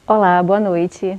Olá, boa noite.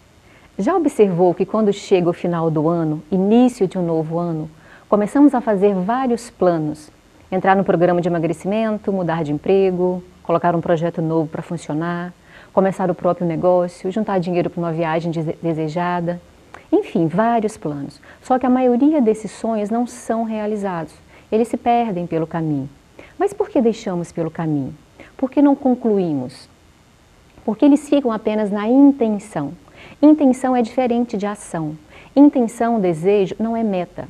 Já observou que quando chega o final do ano, início de um novo ano, começamos a fazer vários planos? Entrar no programa de emagrecimento, mudar de emprego, colocar um projeto novo para funcionar, começar o próprio negócio, juntar dinheiro para uma viagem desejada. Enfim, vários planos. Só que a maioria desses sonhos não são realizados. Eles se perdem pelo caminho. Mas por que deixamos pelo caminho? Por que não concluímos? Porque eles ficam apenas na intenção. Intenção é diferente de ação. Intenção, desejo, não é meta.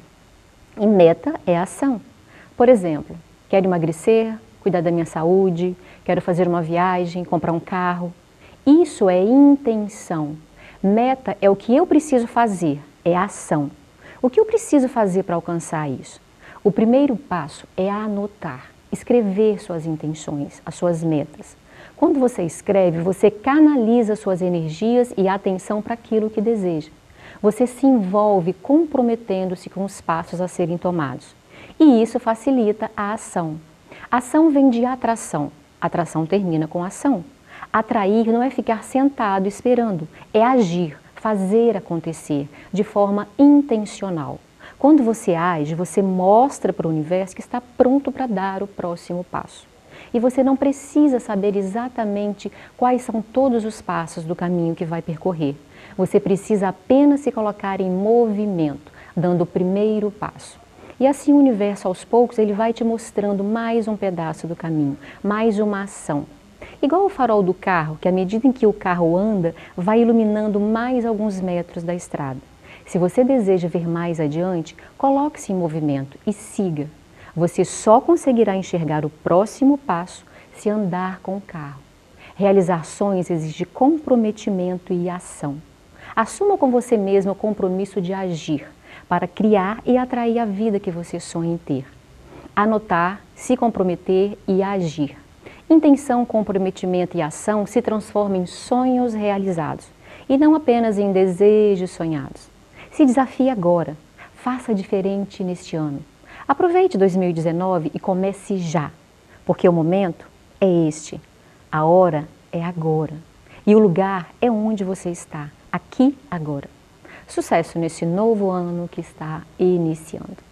E meta é ação. Por exemplo, quero emagrecer, cuidar da minha saúde, quero fazer uma viagem, comprar um carro. Isso é intenção. Meta é o que eu preciso fazer, é ação. O que eu preciso fazer para alcançar isso? O primeiro passo é anotar, escrever suas intenções, as suas metas. Quando você escreve, você canaliza suas energias e atenção para aquilo que deseja. Você se envolve comprometendo-se com os passos a serem tomados. E isso facilita a ação. Ação vem de atração. Atração termina com ação. Atrair não é ficar sentado esperando, é agir, fazer acontecer de forma intencional. Quando você age, você mostra para o universo que está pronto para dar o próximo passo. E você não precisa saber exatamente quais são todos os passos do caminho que vai percorrer. Você precisa apenas se colocar em movimento, dando o primeiro passo. E assim o universo, aos poucos, ele vai te mostrando mais um pedaço do caminho, mais uma ação. Igual o farol do carro, que à medida em que o carro anda, vai iluminando mais alguns metros da estrada. Se você deseja ver mais adiante, coloque-se em movimento e siga. Você só conseguirá enxergar o próximo passo se andar com o carro. Realizar sonhos exige comprometimento e ação. Assuma com você mesmo o compromisso de agir para criar e atrair a vida que você sonha em ter. Anotar, se comprometer e agir. Intenção, comprometimento e ação se transformam em sonhos realizados e não apenas em desejos sonhados. Se desafie agora. Faça diferente neste ano. Aproveite 2019 e comece já, porque o momento é este, a hora é agora e o lugar é onde você está, aqui agora. Sucesso nesse novo ano que está iniciando.